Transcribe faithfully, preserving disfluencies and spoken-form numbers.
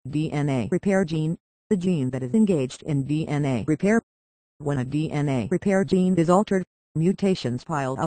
D N A repair gene, the gene that is engaged in D N A repair. When a D N A repair gene is altered, mutations pile up.